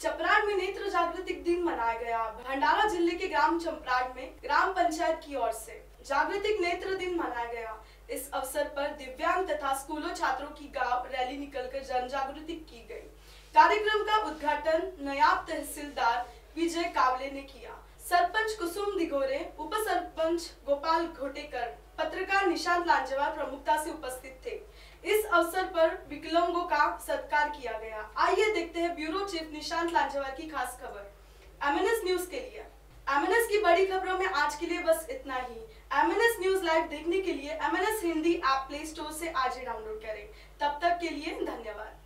चपराड़ में नेत्र जागृति दिन मनाया गया। भंडारा जिले के ग्राम चपराड़ में ग्राम पंचायत की ओर से जागृतिक नेत्र दिन मनाया गया। इस अवसर पर दिव्यांग तथा स्कूलों छात्रों की गांव रैली निकलकर जन जागृति की गई। कार्यक्रम का उद्घाटन नायब तहसीलदार विजय कावले ने किया। सरपंच कुसुम दिगोरे, उप सरपंच गोपाल घोटेकर, पत्रकार निशांत लांजेवाल प्रमुखता से उपस्थित थे। इस अवसर पर विकलांगों का सत्कार किया गया। आइए देखते हैं ब्यूरो चीफ निशांत लांजेवाल की खास खबर MNS न्यूज के लिए। MNS की बड़ी खबरों में आज के लिए बस इतना ही। MNS न्यूज लाइव देखने के लिए MNS Hindi app play store से आज ही डाउनलोड करें। तब तक के लिए धन्यवाद।